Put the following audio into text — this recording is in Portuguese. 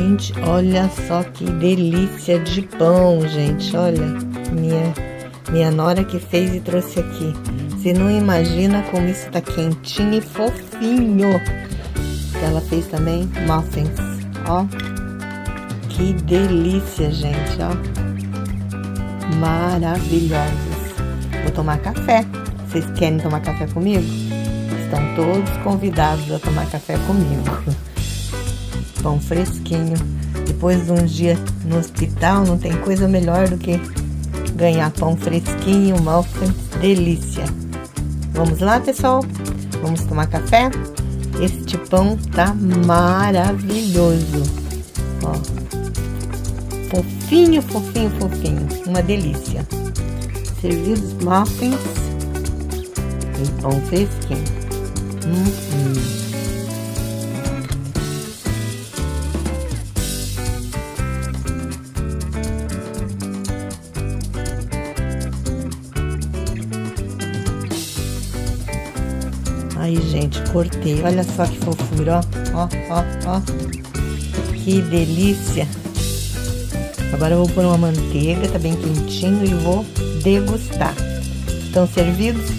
Gente, olha só que delícia de pão, gente. Olha, minha nora que fez e trouxe aqui. Você não imagina como isso tá quentinho e fofinho. Ela fez também muffins, ó. Que delícia, gente, ó. Maravilhosos. Vou tomar café. Vocês querem tomar café comigo? Estão todos convidados a tomar café comigo. Pão fresquinho. Depois de um dia no hospital, não tem coisa melhor do que ganhar pão fresquinho, muffins, delícia. Vamos lá, pessoal? Vamos tomar café? Este pão tá maravilhoso. Ó. Fofinho, fofinho, fofinho. Uma delícia. Servidos muffins e pão fresquinho. Aí, gente, cortei. Olha só que fofura, ó. Ó. Que delícia. Agora eu vou pôr uma manteiga, tá bem quentinho, e vou degustar. Estão servidos?